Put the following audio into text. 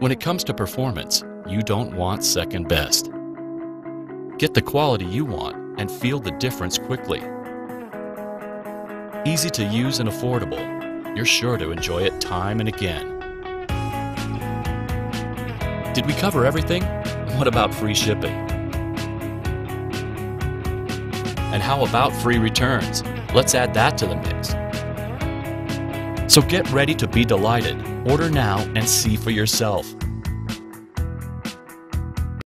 When it comes to performance, you don't want second best. Get the quality you want and feel the difference quickly. Easy to use and affordable, you're sure to enjoy it time and again. Did we cover everything? What about free shipping? And how about free returns? Let's add that to the mix. So get ready to be delighted. Order now and see for yourself.